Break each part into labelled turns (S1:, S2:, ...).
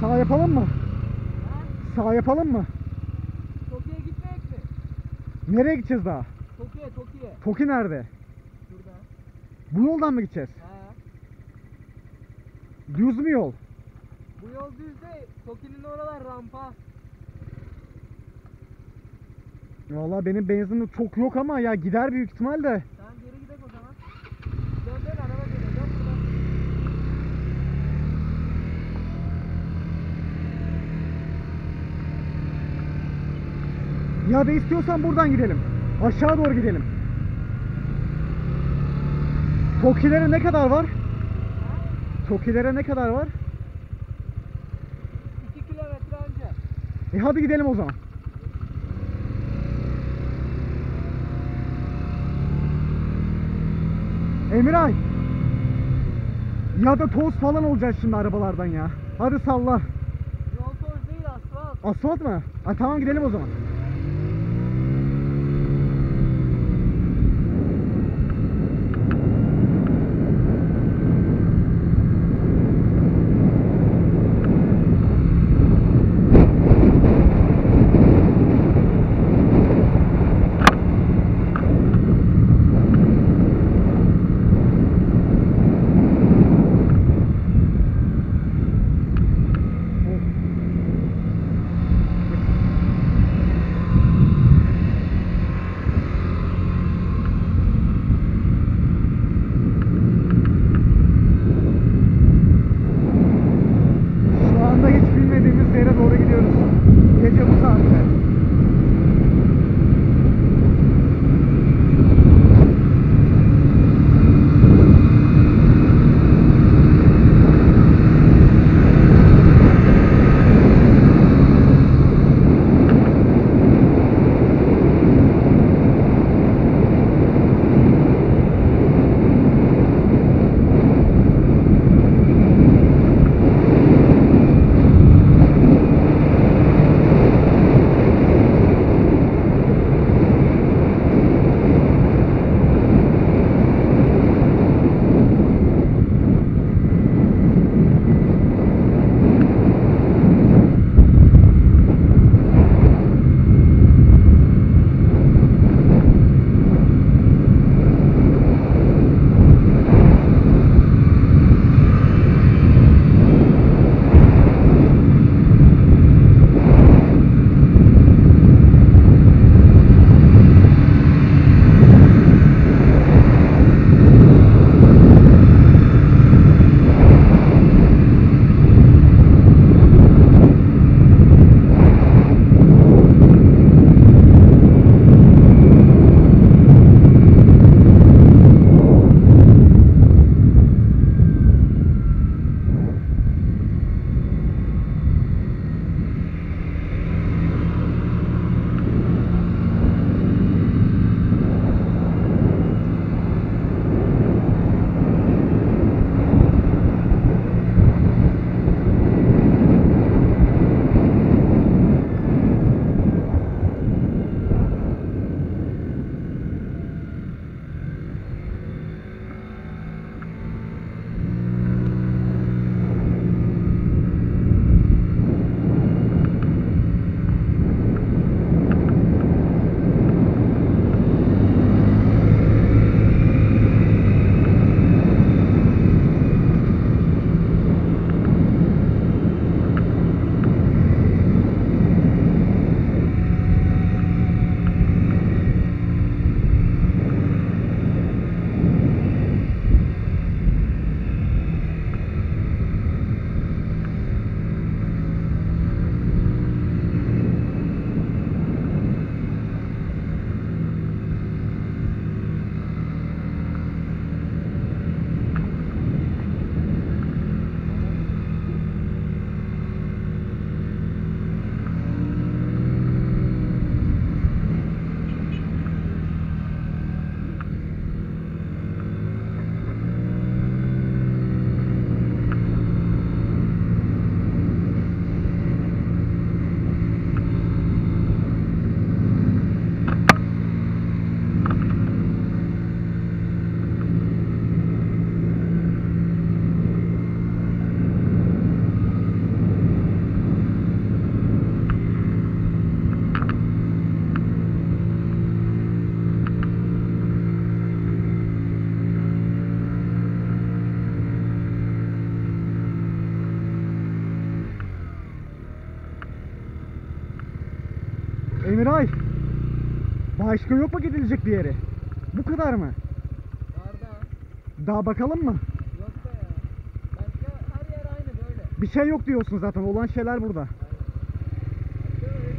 S1: Sağ yapalım mı?
S2: Ha?
S1: Sağ yapalım mı?
S2: Toki'ye gitmeyek mi?
S1: Nereye gideceğiz daha?
S2: Toki'ye.
S1: Toki nerede?
S2: Şurada.
S1: Bu yoldan mı gideceğiz?
S2: Ha.
S1: Düz mü yol?
S2: Bu yol düz de Toki'nin oralar rampa.
S1: Vallahi benim benzinim çok yok ama ya gider büyük ihtimalle.
S2: Tamam geri gidelim o zaman. Dön araba geliyor. Dön buradan.
S1: Ya da istiyorsan buradan gidelim. Aşağı doğru gidelim. Tokilere ne kadar var?
S2: Ha?
S1: Tokilere ne kadar var?
S2: 2 kilometre önce.
S1: Hadi gidelim o zaman. Emiray. Ya da toz falan olacak şimdi arabalardan ya. Hadi salla.
S2: Yol toz değil asfalt.
S1: Asfalt mı? Ha, tamam gidelim o zaman. Emiray. Başka yok mu gidilecek bir yere? Bu kadar mı?
S2: Var da.
S1: Daha bakalım mı?
S2: Yok be ya. Başka her yer aynı böyle.
S1: Bir şey yok diyorsun zaten. Olan şeyler burada.
S2: Aynen. Başka öyle.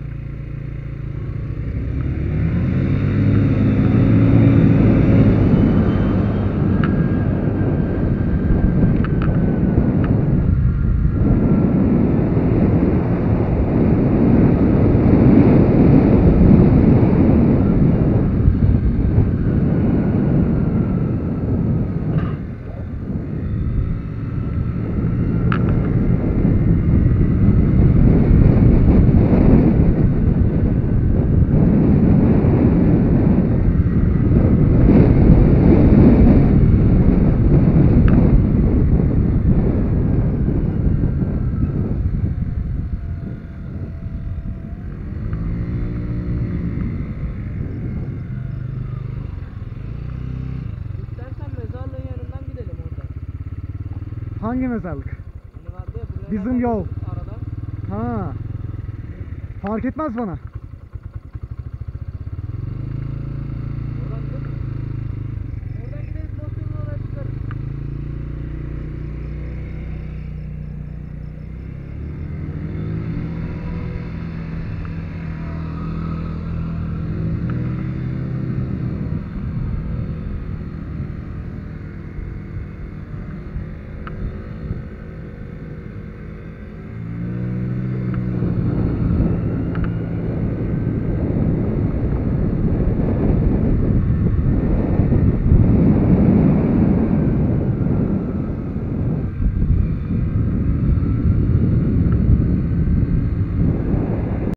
S2: İstersen mezarlığın yanından gidelim orada.
S1: Hangi mezarlık?
S2: Hani vardı ya buraya
S1: Bizim
S2: nereden
S1: yol.
S2: gidiyoruz aradan.
S1: Ha. Fark etmez bana.